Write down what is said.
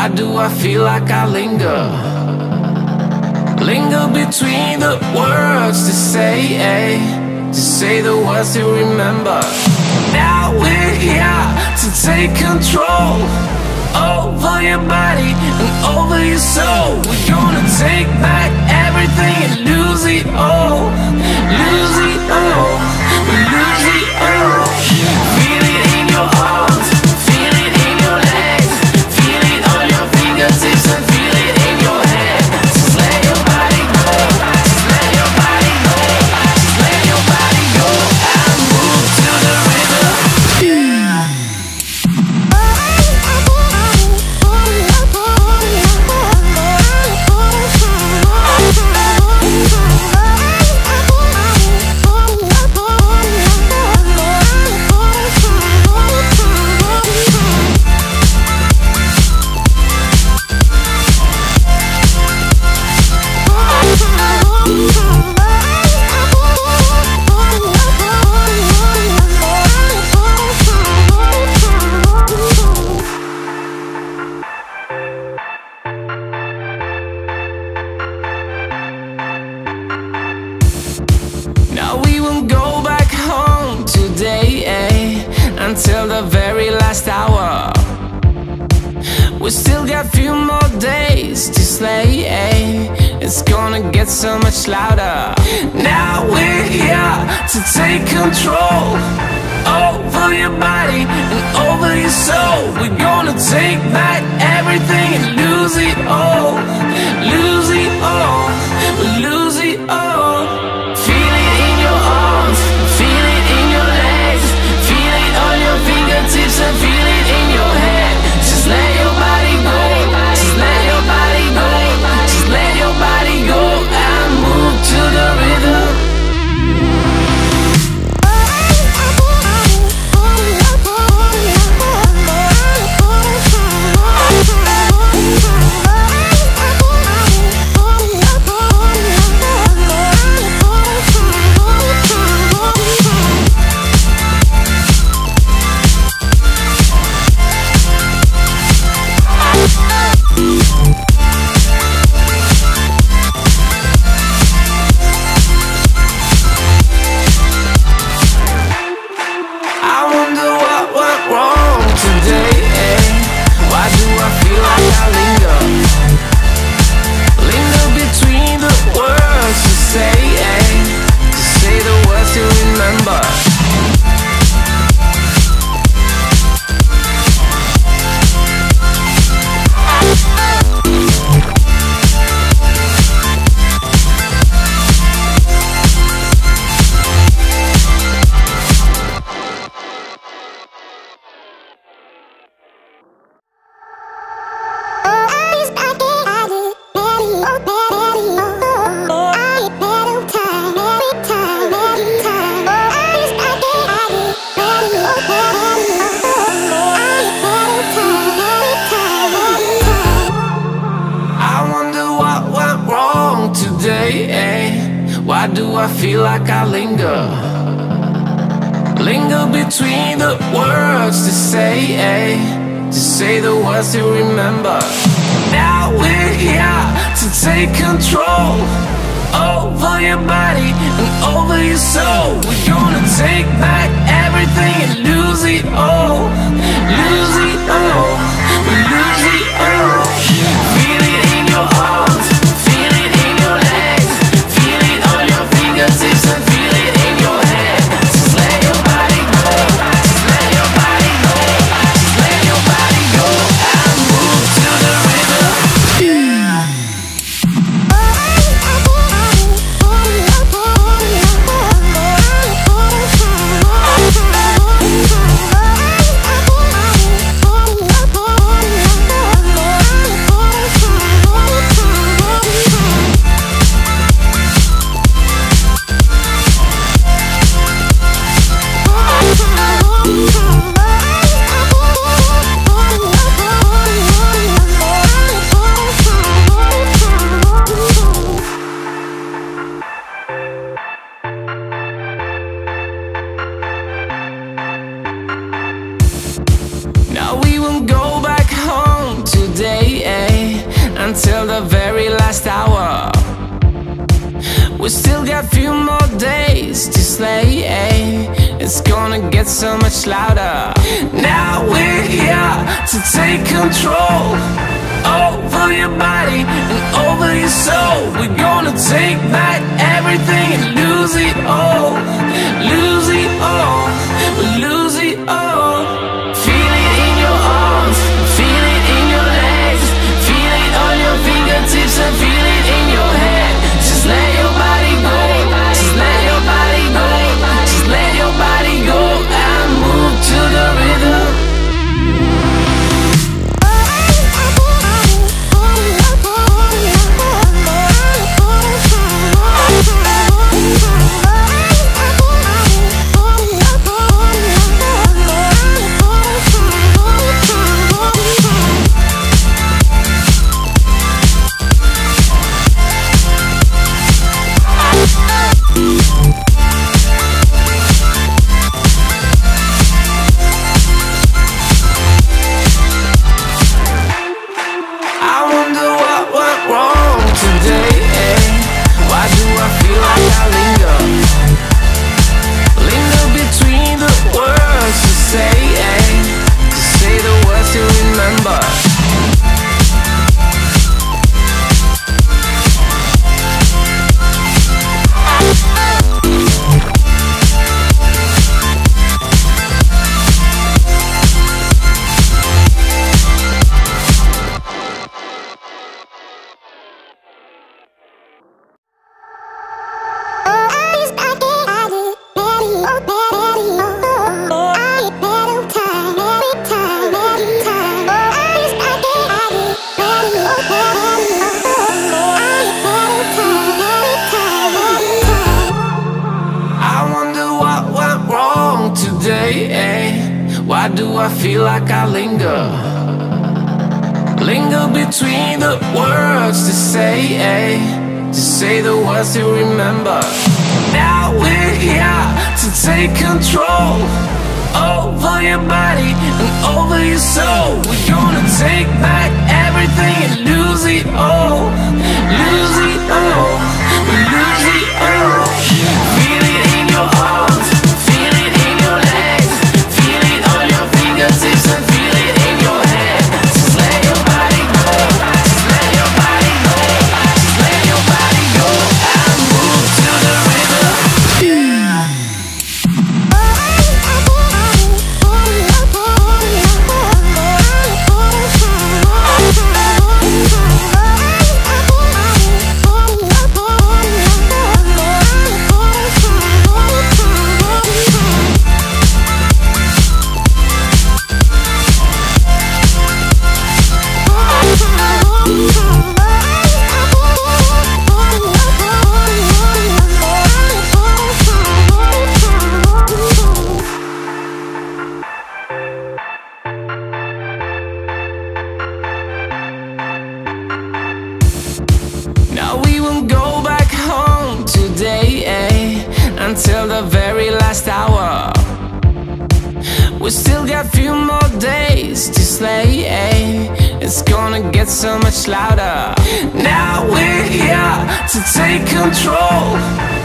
Why do I feel like I linger? Linger between the words to say the words to remember. Now we're here to take control over your body and over your soul. We're gonna take back everything and lose it all. Lose it all. We lose it all. Feel it in your arms, feel it in your legs, feel it on your fingertips and feel it in your head. Just let your body go, just let your body go, just let your body go and move to the rhythm. Now we won't go back home today, until the very last hour. We still got few more days to slay, it's gonna get so much louder. Now we're here to take control over your body and over your soul. We're gonna take back everything and lose it all. Lose it all, we lose it all. Feel it in your arms, feel it in your legs, feel it on your fingertips and feel it in your head. Just let your body go, just let your body go, just let your body go and move to the rhythm. Why do I feel like I linger? Linger between the words to say the words to remember. Now we're here to take control over your body and over your soul. We're gonna take back everything and lose it all. Lose it all, we lose it all. Feel it in your arms, feel it in your legs, feel it on your fingertips and feel it in your head. Just let your body go, just let your body go, just let your body go and move to the rhythm. got few more days to slay. It's gonna get so much louder. Now we're here to take control over your body and over your soul. We're gonna take back everything and lose it all. Lose it all, we'll lose it all. Feel it in your arms, feel it in your legs, feel it on your fingertips and feel it in your head. Just let your body go, just let your body go, just let your body go and move to the rhythm. Why do I feel like I linger? Linger between the words to say the words to remember. Now we're here to take control over your body and over your soul. We're gonna take back everything and lose it all. Lose it all, we lose it all. Feel it in your arms, feel it in your legs, feel it on your fingertips and feel it in your head. Just let your body go, just let your body go, just let your body go and move to the rhythm. Now we won't go back home today, until the very last hour. We still got few more days to slay, it's gonna get so much louder. Now we're here to take control